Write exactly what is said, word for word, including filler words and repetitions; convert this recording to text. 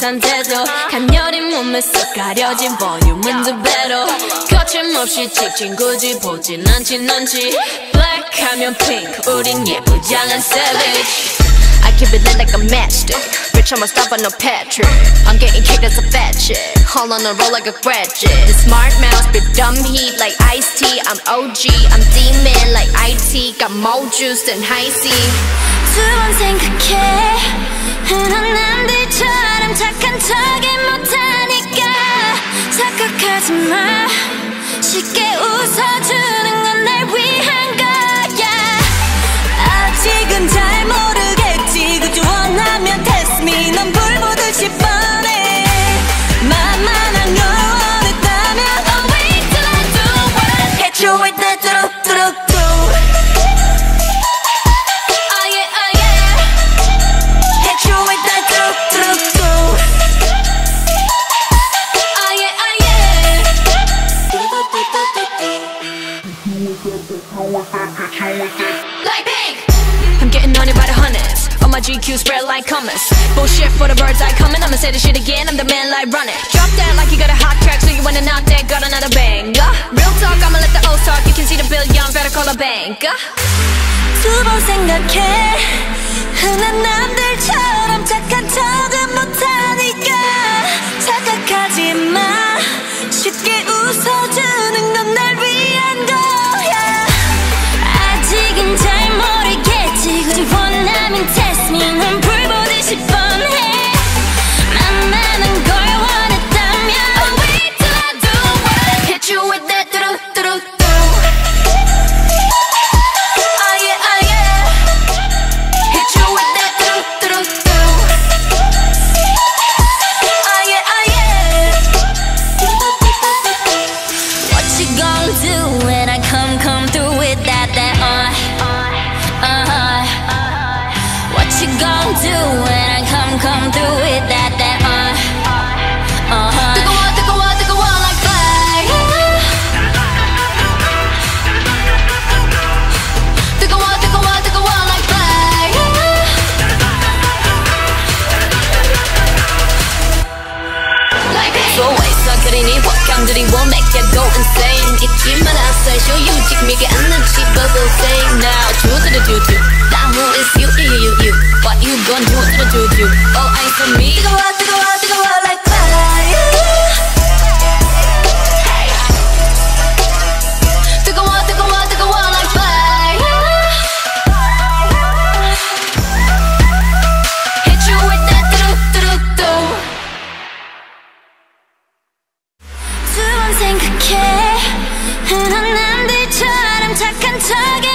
상태도 간녀린 몸에 쏙 가려진 볼륨은 두 배로 거침없이 찍힌 굳이 보진 않진 않지 Black 하면 pink 우린 예쁘장한 savage I keep it lit like a matchstick Bitch I'ma stop on no Patrick I'm getting kicked as a fat chick All on a roll like a graduate The smart mouse spit dumb heat like iced tea I'm O G, I'm demon like I T Got more juice than high C 두 번 생각해 흔한 남들처럼 착한 척이 못하니까 착각하지 마 쉽게 웃어주는 건 날 위한 거야 아직은 잘 모르겠지 그저 원하면 test me 넌 불 보듯이 뻔해 만만한 걸 원했다면 I'll wait till I do what I hit you with that 뚜룩뚜룩뚜 Like pink I'm getting on it by the hundreds All my G Q spread like hummus Bullshit for the birds I coming I'ma say this shit again I'm the man like run it Drop that like you got a hot track So you wanna knock that got another banger Real talk I'ma let the O's talk You can see the bill young better call a banker 두 번 생각해 흔한 남들처럼 착한 척은 못하니까 착각하지 마 쉽게 웃어주는 건 날 위한 거야 아직은 잘 모르겠지 굳이 원하면 test me 넌 불 보듯이 뻔해 만만한 걸 원했다면 I'll wait till I do what I hit you with that 뚜룩뚜룩뚜 You gon' do when I come, come through with that, that, uh, uh-huh 뜨거워, 뜨거워, 뜨거워 like fire 뜨거워, 뜨거워, 뜨거워 like fire Like pink 소화해서 그리니 확감들이 will make you go insane 잊지 마라 show you 지금에게 않는지 bubble say now do to the do to That who is you, you, you, you What you gon' do to the do do All eyes on me 뜨거워, 뜨거워, 뜨거워 like fire 뜨거워, 뜨거워, 뜨거워 like fire Hit you with that 뚜룩뚜룩뚜 두 번 생각해 흔한 남들처럼 착한 척이